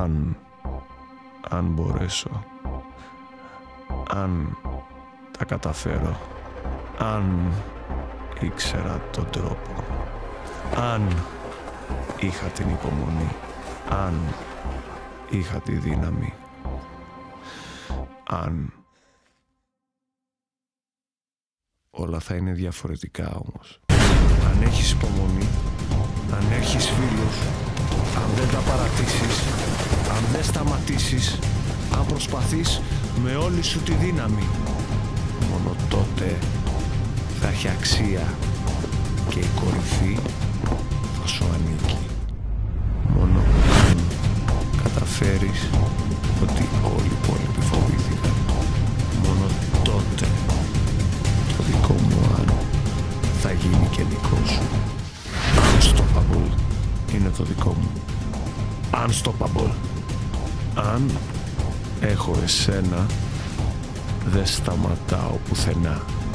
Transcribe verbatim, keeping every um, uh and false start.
Αν, αν μπορέσω, αν τα καταφέρω, αν ήξερα τον τρόπο, αν είχα την υπομονή, αν είχα τη δύναμη, αν... Όλα θα είναι διαφορετικά όμως. Αν έχεις υπομονή, αν έχεις φίλους, αν δεν τα παρατήσεις, αν δεν σταματήσεις, αν προσπαθείς με όλη σου τη δύναμη, μόνο τότε θα έχει αξία και η κορυφή θα σου ανήκει. Μόνο αν καταφέρεις ότι όλοι οι υπόλοιποι φοβήθηκαν, μόνο τότε το δικό μου αν θα γίνει και δικό σου. Unstoppable είναι το δικό μου. Unstoppable. Αν έχω εσένα, δεν σταματάω πουθενά.